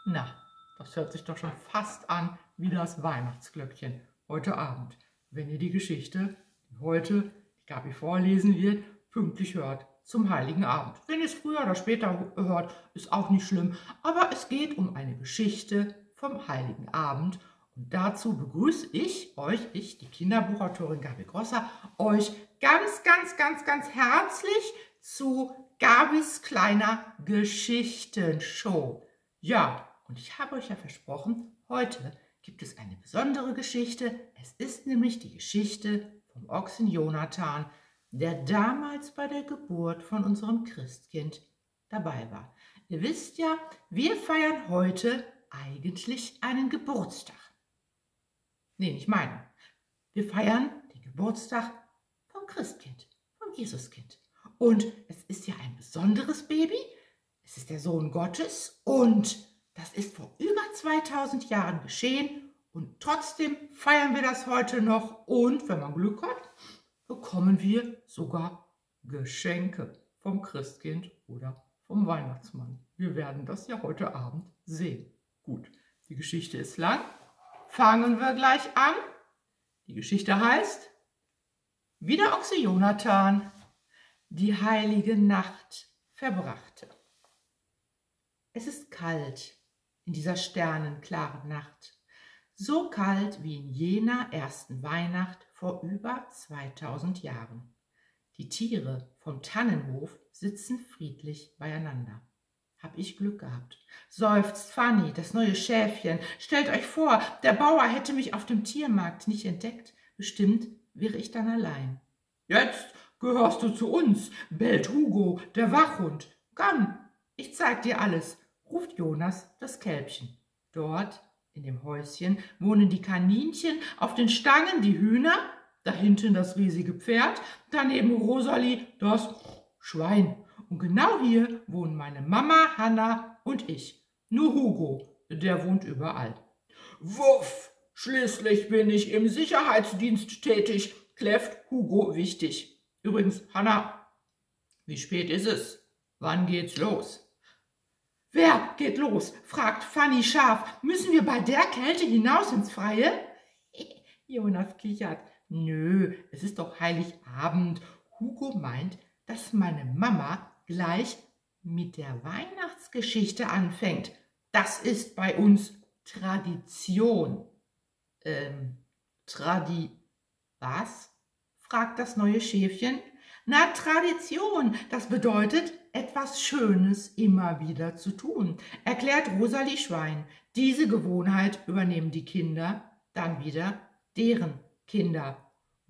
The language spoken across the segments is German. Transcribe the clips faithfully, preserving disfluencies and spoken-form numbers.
Na, das hört sich doch schon fast an wie das Weihnachtsglöckchen heute Abend, wenn ihr die Geschichte, die heute die Gabi vorlesen wird, pünktlich hört zum Heiligen Abend. Wenn ihr es früher oder später hört, ist auch nicht schlimm, aber es geht um eine Geschichte vom Heiligen Abend und dazu begrüße ich euch, ich, die Kinderbuchautorin Gabi Grosser, euch ganz, ganz, ganz, ganz herzlich zu Gabis kleiner Geschichtenshow. Ja, und ich habe euch ja versprochen, heute gibt es eine besondere Geschichte. Es ist nämlich die Geschichte vom Ochsen Jonathan, der damals bei der Geburt von unserem Christkind dabei war. Ihr wisst ja, wir feiern heute eigentlich einen Geburtstag. Nee, nicht meinen. Wir feiern den Geburtstag vom Christkind, vom Jesuskind. Und es ist ja ein besonderes Baby. Es ist der Sohn Gottes und das ist vor über zweitausend Jahren geschehen und trotzdem feiern wir das heute noch und wenn man Glück hat, bekommen wir sogar Geschenke vom Christkind oder vom Weihnachtsmann. Wir werden das ja heute Abend sehen. Gut, die Geschichte ist lang. Fangen wir gleich an. Die Geschichte heißt, wie der Ochse Jonathan die heilige Nacht verbrachte. Es ist kalt in dieser sternenklaren Nacht, so kalt wie in jener ersten Weihnacht vor über zweitausend Jahren. Die Tiere vom Tannenhof sitzen friedlich beieinander. Hab ich Glück gehabt, seufzt Fanny, das neue Schäfchen. Stellt euch vor, der Bauer hätte mich auf dem Tiermarkt nicht entdeckt. Bestimmt wäre ich dann allein. Jetzt gehörst du zu uns, bellt Hugo, der Wachhund. Komm, ich zeig dir alles, ruft Jonas, das Kälbchen. Dort in dem Häuschen wohnen die Kaninchen, auf den Stangen die Hühner, da hinten das riesige Pferd, daneben Rosalie, das Schwein. Und genau hier wohnen meine Mama, Hanna und ich. Nur Hugo, der wohnt überall. Wuff, schließlich bin ich im Sicherheitsdienst tätig, kläfft Hugo wichtig. Übrigens, Hanna, wie spät ist es? Wann geht's los? Wer geht los? Fragt Fanny scharf. Müssen wir bei der Kälte hinaus ins Freie? Jonas kichert. Nö, es ist doch Heiligabend. Hugo meint, dass meine Mama gleich mit der Weihnachtsgeschichte anfängt. Das ist bei uns Tradition. Ähm, Tradi... Was? Fragt das neue Schäfchen. Na, Tradition, das bedeutet, etwas Schönes immer wieder zu tun, erklärt Rosalie Schwein. Diese Gewohnheit übernehmen die Kinder, dann wieder deren Kinder.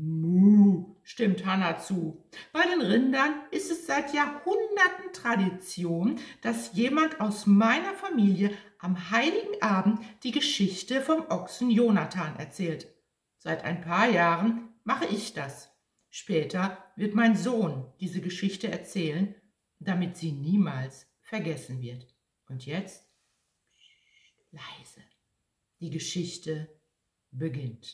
Muh, stimmt Hanna zu. Bei den Rindern ist es seit Jahrhunderten Tradition, dass jemand aus meiner Familie am Heiligen Abend die Geschichte vom Ochsen Jonathan erzählt. Seit ein paar Jahren mache ich das. Später wird mein Sohn diese Geschichte erzählen, damit sie niemals vergessen wird. Und jetzt, leise, die Geschichte beginnt.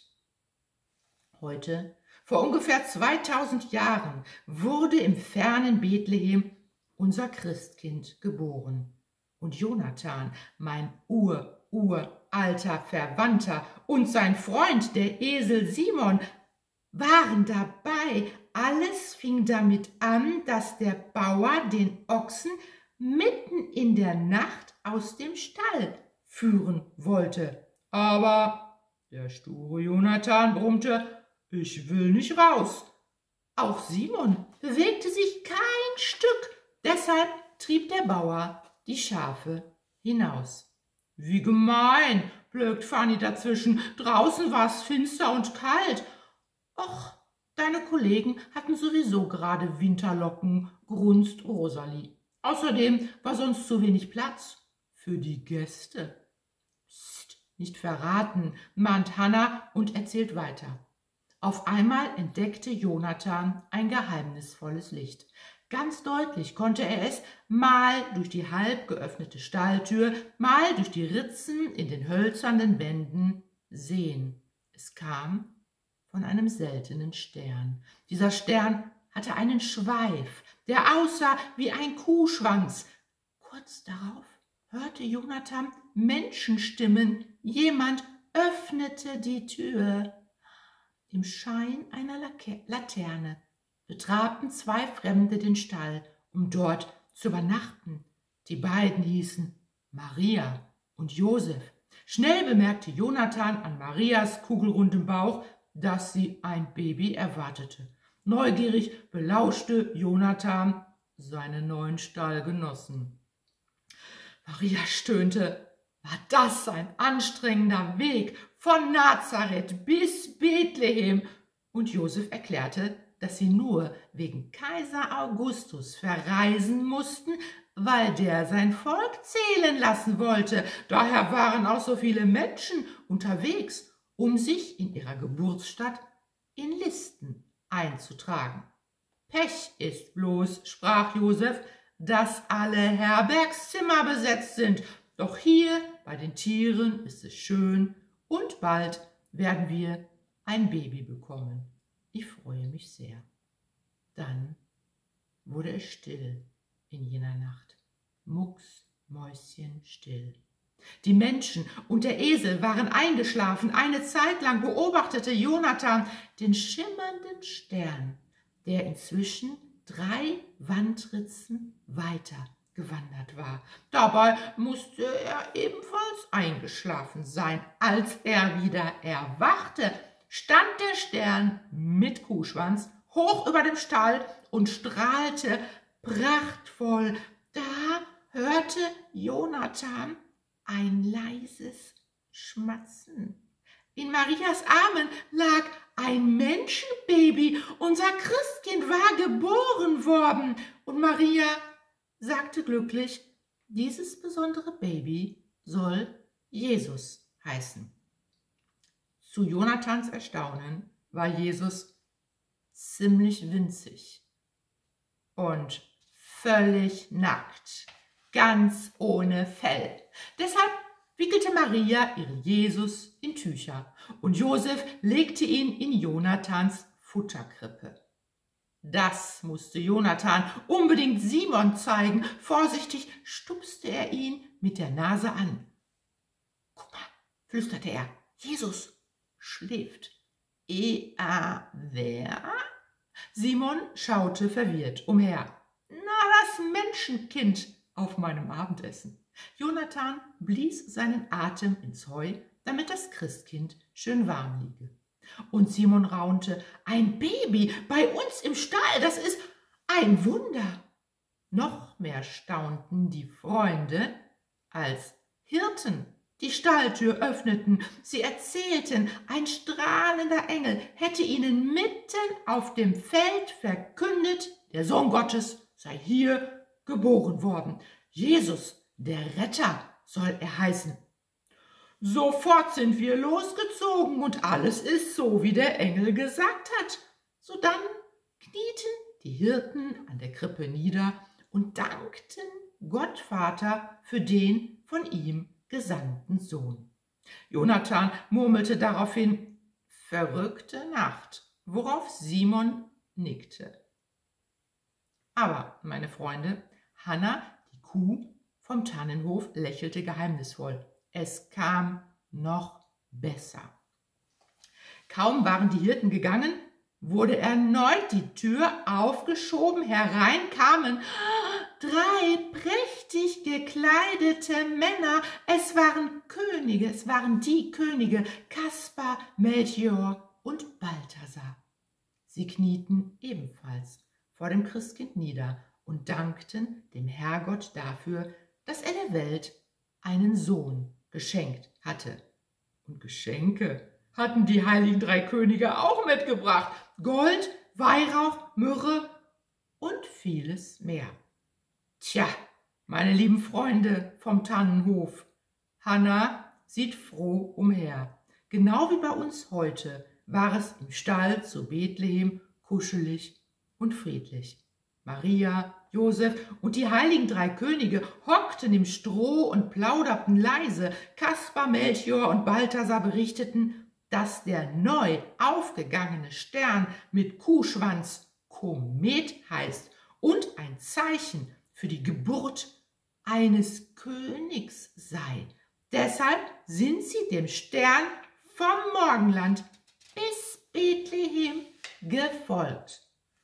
Heute, vor ungefähr zweitausend Jahren, wurde im fernen Bethlehem unser Christkind geboren. Und Jonathan, mein ur, uralter Verwandter und sein Freund, der Esel Simon, waren dabei. Alles fing damit an, dass der Bauer den Ochsen mitten in der Nacht aus dem Stall führen wollte. Aber der sture Jonathan brummte, ich will nicht raus. Auch Simon bewegte sich kein Stück. Deshalb trieb der Bauer die Schafe hinaus. Wie gemein, blökt Fanny dazwischen. Draußen war es finster und kalt. Och, deine Kollegen hatten sowieso gerade Winterlocken, grunzt Rosalie. Außerdem war sonst zu wenig Platz für die Gäste. Psst, nicht verraten, mahnt Hanna und erzählt weiter. Auf einmal entdeckte Jonathan ein geheimnisvolles Licht. Ganz deutlich konnte er es mal durch die halb geöffnete Stalltür, mal durch die Ritzen in den hölzernen Wänden sehen. Es kam von einem seltenen Stern. Dieser Stern hatte einen Schweif, der aussah wie ein Kuhschwanz. Kurz darauf hörte Jonathan Menschenstimmen. Jemand öffnete die Tür. Im Schein einer Laterne betraten zwei Fremde den Stall, um dort zu übernachten. Die beiden hießen Maria und Josef. Schnell bemerkte Jonathan an Marias kugelrundem Bauch, dass sie ein Baby erwartete. Neugierig belauschte Jonathan seine neuen Stallgenossen. Maria stöhnte: War das ein anstrengender Weg von Nazareth bis Bethlehem? Und Josef erklärte, dass sie nur wegen Kaiser Augustus verreisen mussten, weil der sein Volk zählen lassen wollte. Daher waren auch so viele Menschen unterwegs, um sich in ihrer Geburtsstadt in Listen einzutragen. Pech ist bloß, sprach Josef, dass alle Herbergszimmer besetzt sind. Doch hier bei den Tieren ist es schön und bald werden wir ein Baby bekommen. Ich freue mich sehr. Dann wurde es still in jener Nacht. Mucksmäuschenstill. Die Menschen und der Esel waren eingeschlafen. Eine Zeit lang beobachtete Jonathan den schimmernden Stern, der inzwischen drei Wandritzen weiter gewandert war. Dabei musste er ebenfalls eingeschlafen sein. Als er wieder erwachte, stand der Stern mit Kuhschwanz hoch über dem Stall und strahlte prachtvoll. Da hörte Jonathan ein leises Schmatzen. In Marias Armen lag ein Menschenbaby. Unser Christkind war geboren worden. Und Maria sagte glücklich, dieses besondere Baby soll Jesus heißen. Zu Jonathans Erstaunen war Jesus ziemlich winzig und völlig nackt, ganz ohne Fell. Deshalb wickelte Maria ihren Jesus in Tücher und Josef legte ihn in Jonathans Futterkrippe. Das musste Jonathan unbedingt Simon zeigen. Vorsichtig stupste er ihn mit der Nase an. »Guck mal«, flüsterte er, »Jesus schläft.« »Ea, wer?« Simon schaute verwirrt umher. »Na, das Menschenkind auf meinem Abendessen.« Jonathan blies seinen Atem ins Heu, damit das Christkind schön warm liege. Und Simon raunte, »Ein Baby bei uns im Stall, das ist ein Wunder!« Noch mehr staunten die Freunde, als Hirten die Stalltür öffneten. Sie erzählten, ein strahlender Engel hätte ihnen mitten auf dem Feld verkündet, der Sohn Gottes sei hier geboren worden. Jesus, der Retter, soll er heißen. Sofort sind wir losgezogen und alles ist so, wie der Engel gesagt hat. Sodann knieten die Hirten an der Krippe nieder und dankten Gott Vater für den von ihm gesandten Sohn. Jonathan murmelte daraufhin, verrückte Nacht, worauf Simon nickte. Aber, meine Freunde, Hanna, die Kuh vom Tannenhof, lächelte geheimnisvoll. Es kam noch besser. Kaum waren die Hirten gegangen, wurde erneut die Tür aufgeschoben, herein kamen drei prächtig gekleidete Männer. Es waren Könige, es waren die Könige, Kaspar, Melchior und Balthasar. Sie knieten ebenfalls vor dem Christkind nieder und dankten dem Herrgott dafür, dass er der Welt einen Sohn geschenkt hatte. Und Geschenke hatten die heiligen drei Könige auch mitgebracht. Gold, Weihrauch, Myrrhe und vieles mehr. Tja, meine lieben Freunde vom Tannenhof, Hanna sieht froh umher. Genau wie bei uns heute war es im Stall zu Bethlehem kuschelig und friedlich. Maria, Josef und die heiligen drei Könige hockten im Stroh und plauderten leise. Kaspar, Melchior und Balthasar berichteten, dass der neu aufgegangene Stern mit Kuhschwanz Komet heißt und ein Zeichen für die Geburt eines Königs sei. Deshalb sind sie dem Stern vom Morgenland bis Bethlehem gefolgt.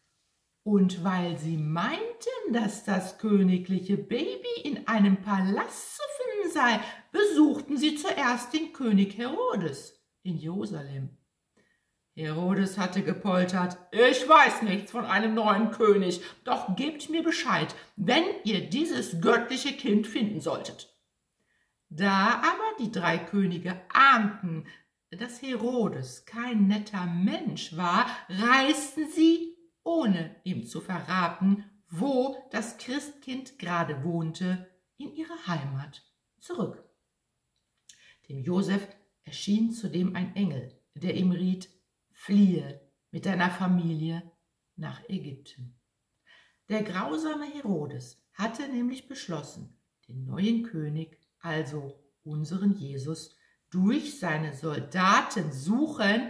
Und weil sie meinten, dass das königliche Baby in einem Palast zu finden sei, besuchten sie zuerst den König Herodes in Jerusalem. Herodes hatte gepoltert: Ich weiß nichts von einem neuen König, doch gebt mir Bescheid, wenn ihr dieses göttliche Kind finden solltet. Da aber die drei Könige ahnten, dass Herodes kein netter Mensch war, reisten sie, ohne ihm zu verraten, wo das Christkind gerade wohnte, in ihre Heimat zurück. Dem Josef erschien zudem ein Engel, der ihm riet: Fliehe mit deiner Familie nach Ägypten. Der grausame Herodes hatte nämlich beschlossen, den neuen König, also unseren Jesus, durch seine Soldaten suchen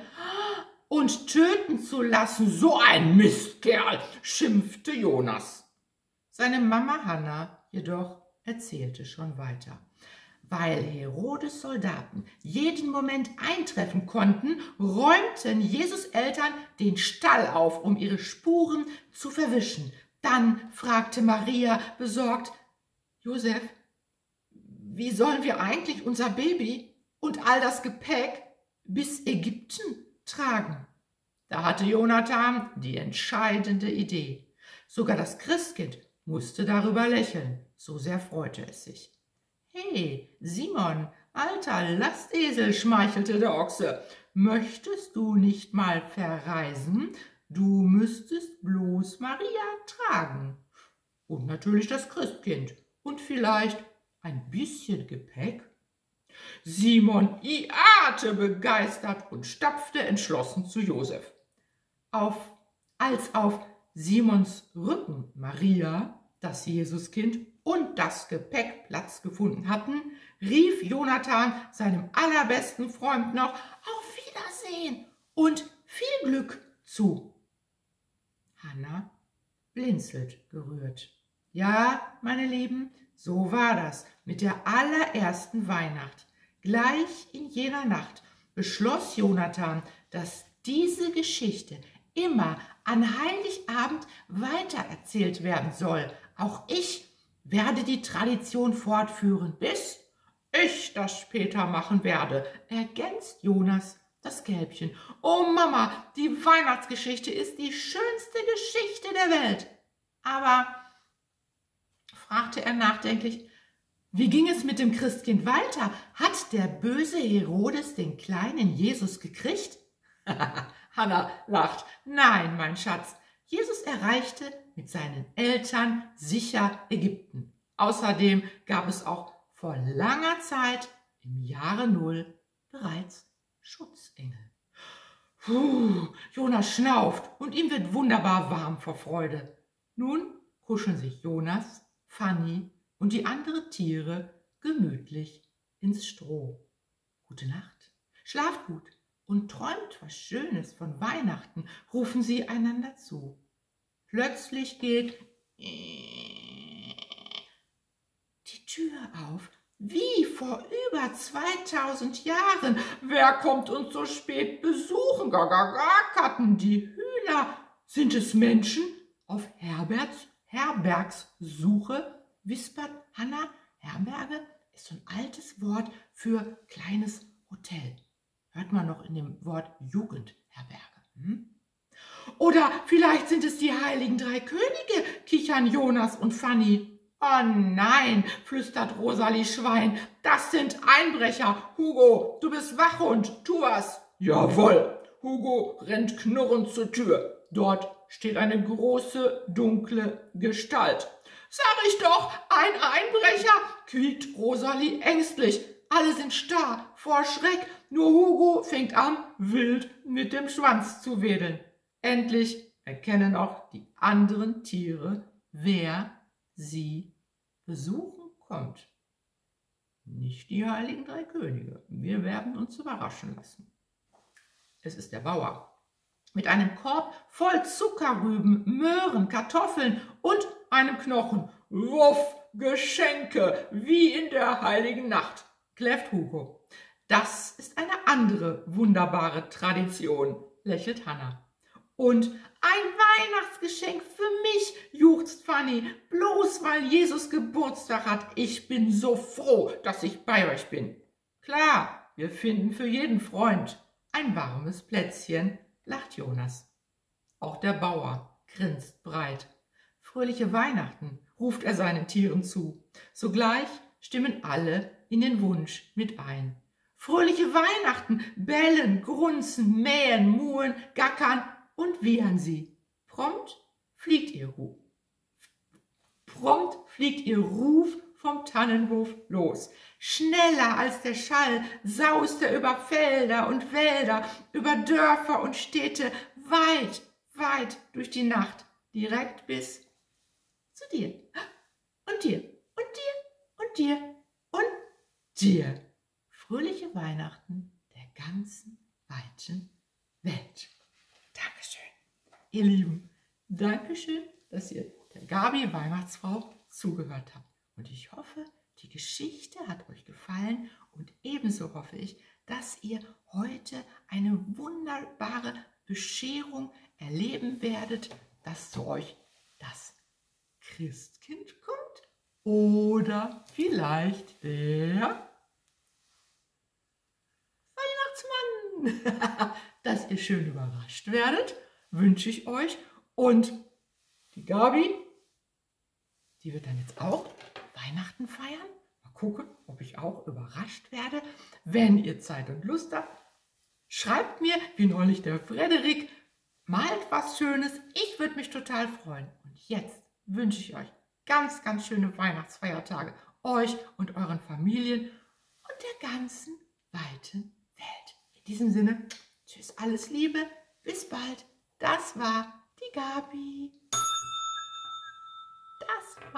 und töten zu lassen. So ein Mistkerl, schimpfte Jonas. Seine Mama Hannah jedoch erzählte schon weiter. Weil Herodes Soldaten jeden Moment eintreffen konnten, räumten Jesus Eltern den Stall auf, um ihre Spuren zu verwischen. Dann fragte Maria besorgt: Josef, wie sollen wir eigentlich unser Baby und all das Gepäck bis Ägypten tragen? Da hatte Jonathan die entscheidende Idee. Sogar das Christkind musste darüber lächeln, so sehr freute es sich. »Hey, Simon, alter Lastesel«, schmeichelte der Ochse, »möchtest du nicht mal verreisen? Du müsstest bloß Maria tragen. Und natürlich das Christkind und vielleicht ein bisschen Gepäck.« Simon iate begeistert und stapfte entschlossen zu Josef. Auf, als auf Simons Rücken Maria, das Jesuskind und das Gepäck Platz gefunden hatten, rief Jonathan seinem allerbesten Freund noch Auf Wiedersehen und viel Glück zu. Hannah blinzelt gerührt. Ja, meine Lieben, so war das mit der allerersten Weihnacht. Gleich in jener Nacht beschloss Jonathan, dass diese Geschichte immer an Heiligabend weitererzählt werden soll. Auch ich werde die Tradition fortführen, bis ich das später machen werde, ergänzt Jonas das Kälbchen. Oh Mama, die Weihnachtsgeschichte ist die schönste Geschichte der Welt. Aber, fragte er nachdenklich, wie ging es mit dem Christkind weiter? Hat der böse Herodes den kleinen Jesus gekriegt? Hannah lacht. Nein, mein Schatz, Jesus erreichte mit seinen Eltern sicher Ägypten. Außerdem gab es auch vor langer Zeit, im Jahre Null, bereits Schutzengel. Puh, Jonas schnauft und ihm wird wunderbar warm vor Freude. Nun kuscheln sich Jonas, Fanny und die anderen Tiere gemütlich ins Stroh. Gute Nacht, schlaft gut und träumt was Schönes von Weihnachten, rufen sie einander zu. Plötzlich geht die Tür auf, wie vor über zweitausend Jahren. Wer kommt uns so spät besuchen? Gagagakaten die Hühner. Sind es Menschen auf Herberts, Herbergssuche? Wispert Hannah. Herberge ist so ein altes Wort für kleines Hotel. Hört man noch in dem Wort Jugendherberge. Hm? Oder vielleicht sind es die heiligen drei Könige, kichern Jonas und Fanny. Oh nein, flüstert Rosalie Schwein, das sind Einbrecher. Hugo, du bist Wachhund, tu was. Jawohl, Hugo rennt knurrend zur Tür. Dort steht eine große, dunkle Gestalt. Sag ich doch, ein Einbrecher, quiekt Rosalie ängstlich. Alle sind starr vor Schreck, nur Hugo fängt an, wild mit dem Schwanz zu wedeln. Endlich erkennen auch die anderen Tiere, wer sie besuchen kommt. Nicht die heiligen drei Könige. Wir werden uns überraschen lassen. Es ist der Bauer mit einem Korb voll Zuckerrüben, Möhren, Kartoffeln und einem Knochen. Wuff, Geschenke wie in der heiligen Nacht, kläfft Hugo. Das ist eine andere wunderbare Tradition, lächelt Hannah. Und ein Weihnachtsgeschenk für mich, juchzt Fanny, bloß weil Jesus Geburtstag hat. Ich bin so froh, dass ich bei euch bin. Klar, wir finden für jeden Freund ein warmes Plätzchen, lacht Jonas. Auch der Bauer grinst breit. Fröhliche Weihnachten, ruft er seinen Tieren zu. Sogleich stimmen alle in den Wunsch mit ein. Fröhliche Weihnachten, bellen, grunzen, mähen, muhen, gackern und wiehern sie. Prompt fliegt ihr Ruf. Prompt fliegt ihr Ruf vom Tannenhof los. Schneller als der Schall saust er über Felder und Wälder, über Dörfer und Städte, weit, weit durch die Nacht, direkt bis zu dir und dir und dir und dir und dir. Fröhliche Weihnachten der ganzen weiten Welt. Dankeschön, ihr Lieben. Dankeschön, dass ihr der Gabi Weihnachtsfrau zugehört habt. Und ich hoffe, die Geschichte hat euch gefallen und ebenso hoffe ich, dass ihr heute eine wunderbare Bescherung erleben werdet, dass zu euch das Christkind kommt oder vielleicht der Weihnachtsmann. Dass ihr schön überrascht werdet, wünsche ich euch. Und die Gabi, die wird dann jetzt auch Weihnachten feiern. Mal gucken, ob ich auch überrascht werde. Wenn ihr Zeit und Lust habt, schreibt mir, wie neulich der Frederik, malt was Schönes. Ich würde mich total freuen. Und jetzt wünsche ich euch ganz, ganz schöne Weihnachtsfeiertage. Euch und euren Familien und der ganzen weiten Welt. In diesem Sinne, tschüss, alles Liebe, bis bald. Das war die Gabi. Das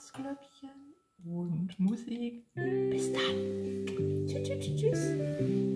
Weihnachtsglöckchen und Musik. Bis dann. Tschüss, tschüss, tschüss.